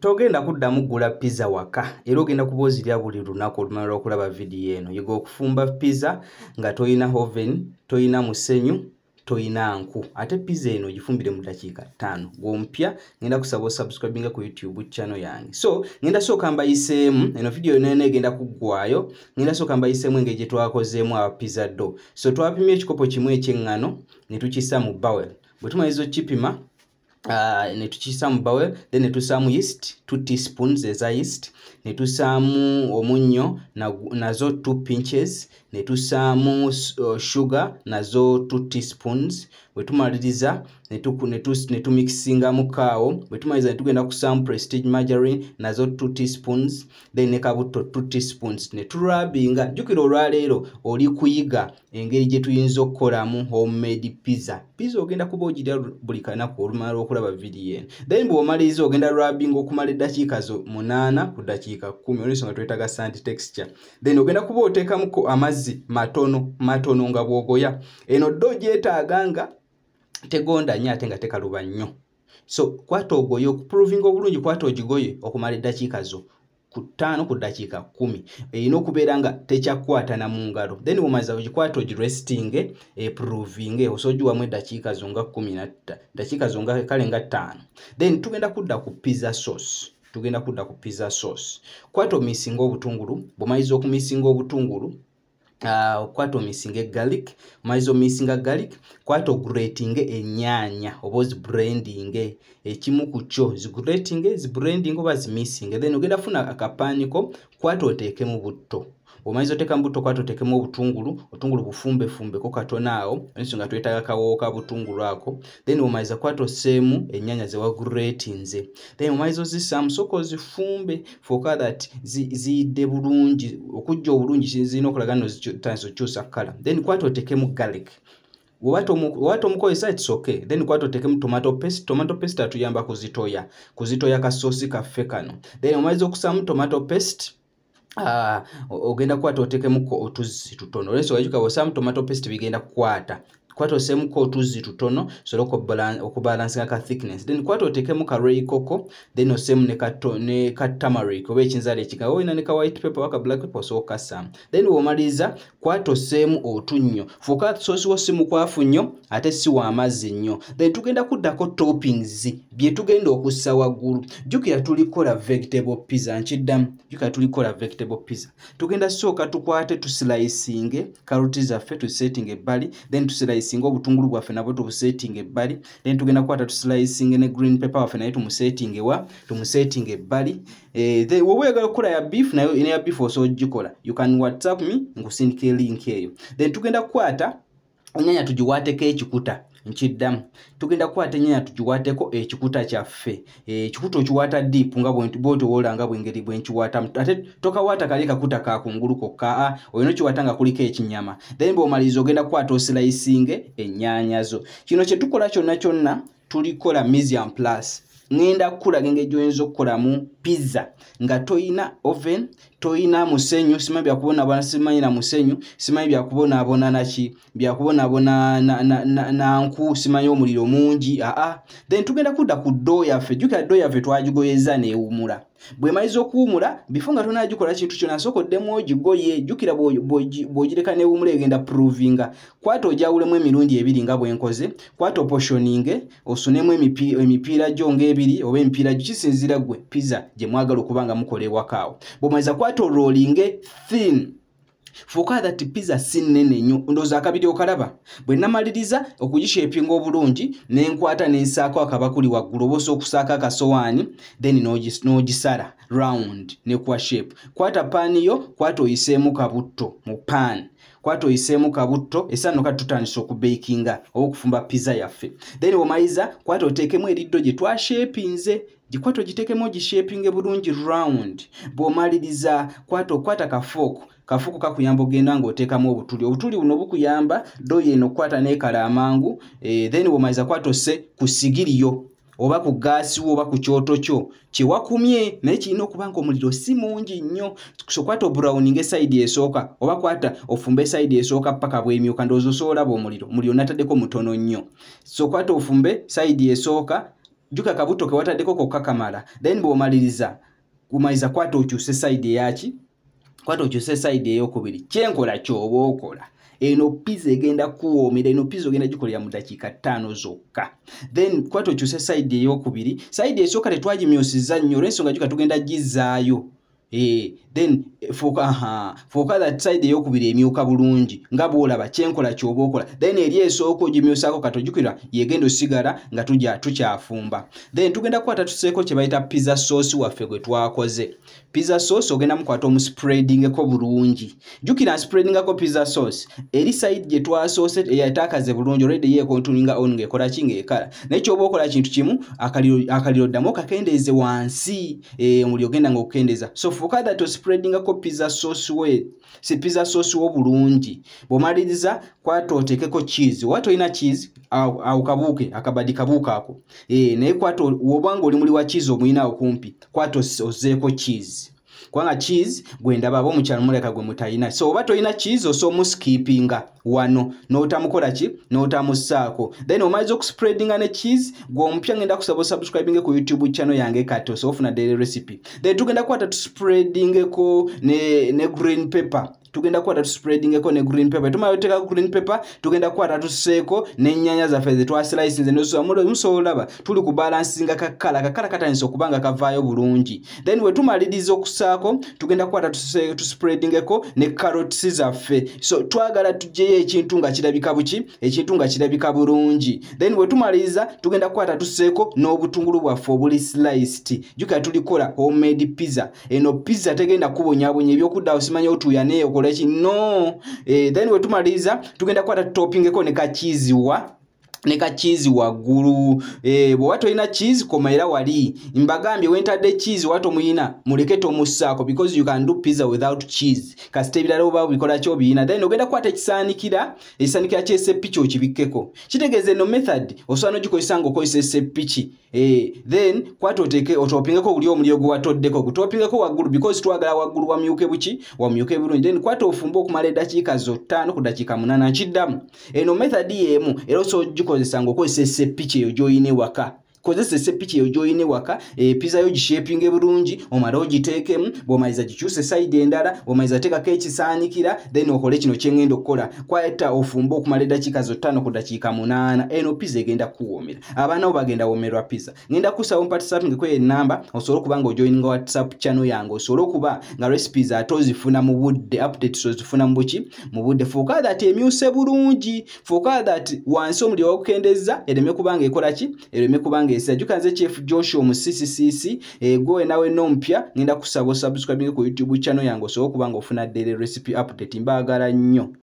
Togenda kuddamu gula pizza waka era ogenda kubozirya buli lunaku olumala okulaba video eno. Yiga okufumba pizza nga toyina oven, toyina musenyu, toyina nku. Ate pizza eno gifumbire mu dakiika 5. Gwompya ngenda kusaba subscribing ku YouTube channel yange. So ngenda soka mbayiseemu eno video eno egenda kuggwayo. Ngenda soka mbayiseemu engeri gye twakozeemu aba pizza dough. So twapimye ekikopo kimu eky'eŋŋano ne tukissa mu bawel. Bwe tumaliza okipima ne tukissa mu bawel, then ne tusaamu yeast 2 teaspoons eza yeast, ne tusaamu omunnyo nazo 2 pinches, ne tusaamu sugar nazo 2 teaspoons. Bwe tumaliriza ne tumikisinga mu kaawo. Bwe tumaliriza ne tugenda kusaamu prestige margarine nazo 2 teaspoons, then ne kabuto 2 teaspoons. Ne turabinga. Jjukira olwaleero oli kuyiga engeri gye tuyinza okukolamu homemade pizza. Pizza ogenda kuba ogirya buli kanaku olumala okulaba video eno. Then bw'omaliriza ogenda rabinga okumala eddakiika zo 8 ku dakiika 10 olw'ensonga twetaaga sand texture. Then ogenda kuba oteekamuko amazzi matono nga bw'ogoya. Eno dough gyetaaga nga tegonda nnyo ate nga tekaluba nnyo. So kwata ogoye okuprovinga obulungi, kwata ogigoye okumala eddakiika zo 5 ku dakiika 10. Erina okubeera nga tekyakwatana mu ngalo. Then bw'omaliza ogikwata ogiresting proving osogiwamu eddakiika zo nga 10 dakiika zo nga kale nga 5. Then tugenda kudda ku pizza sauce. Kwata omisinga obutungulu. Bw'omaliza okumisinga obutungulu, kwata omisinga garlic. Omaliza omisinga garlic, kwata ograting ennyaanya oba ozibranding. Ekimu ku kyo zibranding oba zimisinge. Then ogenda funa akapaaniko, kwata oteekemu butto. Omaliza oteeka mu butto, kwata oteekemu obutungulu bufumbe-fumbeko katono awo ensonga twetaaga kawoowo ka butungulu ako. Then omaliza kwata osseemu ennyaanya ze wagratinze. Then omaliza ozissaamu sooka ozifumbe for that ziyidde bulungi. Okujja obulungi zirina okulaga nno zitandise okukyusa kkala. Then kwata oteekemu garlic. Wata omukozesa it's okay. Then kwata oteekemu tomato paste atuyamba kuzitoya kasoosi kaffe kano. Then omaliza okusaamu tomato paste, ogenda kwata oteekemuko otuzzi tutono. Olw'ensonga y'ekyo bw'osaamu tomato paste bigenda kukwata. Kwata oseemuko otuzzi tutono sobola okubalansinga ka thickness. Then kwata oteekemu ka royco, then oseemu ne ka turmeric oba ekinzaala ekiga. Oyina ne ka white pepper oba ka black pepper osobola okukasaamu. Then bw'omaliza kwata oseemu otunnyo. Fuuka soosi wo si mukwafu nnyo ate si w'amazzi nnyo. Then tugenda kuddako toppings bye tugenda okussa waggulu. Jjukira tulikola vegetable pizza. Nkiddamu, jjukira tulikola vegetable pizza. Tugenda sooka tukwate tuslicinge karoti zaffe tusetting ebbali, then tuslicinge obutungulu bwaffe nabwo tubusetting ebbali. Then tugenda kwata tuslicinge ne green pepper waffe naye tumusetting ebbali. Then wowe oyagala okukola ya beef nayo ine ya beef osobola ogikola. You can WhatsApp me ngusindike link eyo. Then tugenda kwata ennyaanya tugiwaateko ekikuta. Nkiddamu, tugenda kukwata ennyaanya tugiwaateko ekikuta kyaffe. Ekikuta okiwaata deep nga bw'oti woolanga bw'engeri bwe nkiwaatamu. Ate tokawaata kali kakuta ka kungulu kokka, olina okiwaata nga kuliko ekinyama. Then bw'omaliriza ogenda kukwata oslicinge ennyaanya zo. Kino kye tukola kyonna tulikola medium plus. Ngenda kukulaga engeri gy'oyinza okukolamu pizza nga toyina oven, toyina musenyu, simanyi byakubonaabona, simanyi na musenyu, simanyi byakubonaabona na nku, simanyi omuliro mungi. Then tugenda kudda ku dough yaffe. Jjukira dough yaffe twagigoyeza n'ewumula. Bw'emaliza okuwumula, bifo nga tonagikola kintu kyonna sooka oddemu ogigoye. Jjukira bw'ogireka n'ewumula egenda provinga. Kwata ojawulemu emirundi 2 nga bwenkoze. Kwata oportioning, osunemu emipiira gyo ng'ebiri oba emipiira gyo kisinziira gwe pizza gye mwagala okuba nga mukola ewaka awo. Bw'omaliza kwata rolling thin. Fuuka that pizza si nnene nnyo. Ndowooza akabiri okalaba. Bwe namaliriza okugishapinga obulungi ne nkwata n'ensaako akabakuli waggulu oba okusaako akasowaani, then n'ogisala round ne kwa shape. Kwata paani yo, kwata oyiseemu kabutto mu pan. Kwata oyiseemu kabutto esano kati tutandise okubakinga oba okufumba pizza yaffe. Then omaliza kwata oteekemu eriddo gye twashapinze. Gikwata ogiteekemu ogishapinge bulungi round. Bw'omaliriza kwata kafuuku kakuyamba ogenda ng'oteekamu obutuli. Obutuli buno bukuyamba dough eno okukwata n'ekala amangu. Then bw'omaliza kwata osse ku sigiriyo oba ku gaasi wo oba ku kyoto kyo kyewakumye naye kirina okuba nga omuliro si mungi nnyo. So kwata obrowning eside esooka oba kwata ofumbe eside esooka paka bw'emyuka. Ndowooza osobola olaba omuliro natadeko mutono nnyo. So kwata ofumbe side esooka juka kabuto ke wataddeko kokka kamala then bw'omaliriza kumaliza kwata okyuse side yaki kwata okyuse side ey'okubiri kyenkola ky'oba okola eno pizza egenda kuwoomera eno pizza ogenda gikolera mu dakiika 5 zokka then kwata okyuse side ey'okubiri side esooka tetwagimyusizza nnyo olw'ensonga juka tugenda gizaayo then foka that side ey'okubiri emyuka bulungi nga bw'olaba kyenkola ky'oba okola then eri esooka ogimyusaako katojjukira yegenda osigala nga tukyafumba then tugenda kukwata tuseeko kye bayita pizza sauce waffe gwe twakoze pizza sauce ogenda mukwata omuspreadingeko bulungi jjukira spreadingako pizza sauce eri side gye twasoose eyatakaze bulungi already yeekontuninga on ng'ekola ki ng'ekala naye kyoba okola kintu kimu akaliro ddamu okakendeeze wansi omuli ogenda ng'okukendeeza so fuuka that spreadingako pizza sauce we si pizza sauce wo bulungi bw'omaliriza kwata oteekeko cheese wati olina cheese awo kabuuke akabadi kabuuke ako naye kwata wobanga oli muli wa cheese omuyina okumpi kwata ozeeko cheese kubanga cheese gwendaba abo mukyalo muleka gwe mutayina so oba toyina cheese osomuskipinga wano n'otamukola ki n'otamussaako then omaliza okuspreadinga ne cheese gw'omupya ngenda kusaba subscribing ku YouTube channel yange kati so ofuna daily recipe then tugenda kwata tuspreadingeko ne green pepper tugenda kwata tuspreadingeko ne green pepper tumayo teka green pepper tugenda kwata tuseeko n'ennyanya zaffe ze twaslicinze musolaba tuli ku balansinga kakala katanisa okubanga kavaayo bulungi then we tumaliriza okusaako tugenda kwata tuspreadingeko ne carrots zaffe so twagala tujeyo ekintu nga kirabika buki ekintu nga kirabika bulungi then we tumaliriza tugenda kwata tuseeko n'obutungulu bwaffe obuli sliced juka tulikola homemade pizza eno pizza tegenda kubonyabonya ebyokuddawo simanya otuya neyo no then we tumaliriza tugenda kwata toppingeko ne cheese waggulu bw'owato olina cheese komaera wali mbagambye wentadde cheese wato muyina muleke tomussaako because you can do pizza without cheese kasita ebirala oba bikola kyo biyina then ogenda kwata ekisaanikira ky'esepiki okibikkeko kitegeeza eno method osobola n'ogikozesa ng'okozesa esepiki then kwata otopingeko buli omuliro gwe watoddeko gutopingeko waggulu because twagala waggulu wamyuke bulungi then kwata ofumba okumala eddakiika zo 5 ku dakiika 8 nkiddamu eno method y'emu era osobola ng'okozesa esepiki eyo gy'olina ewaka kozesa esepiki eyo gy'olina ewaka pizza yo gishapinge bulungi omala ogiteekemu bw'omaliza gikyuse side endala bw'omaliza teekako ekisaanikira then okole kino kyengenda okukola kwata ofumba okumala eddakiika zo 5 ku dakiika 8 eno pizza egenda kuwoomera abaana bo bagenda woomerwa pizza ngenda kusaba ompatisapingeko enamba osobole okuba nga ojoininga whatsapp channel yange osobole okuba nga recipes ate ozifuna mu budde updates ozifuna mu buki mu budde fuuka that emyuse bulungi fuuka that wansi omuli okukendeza ereme kubanga ekola ki ereme kubanga esajukanze Chef Joshua omusisisisi gwe nawe nompya ngenda kusaba subscribing ku YouTube channel yange osobole okuba nga ofuna daily recipe update mbaagala nnyo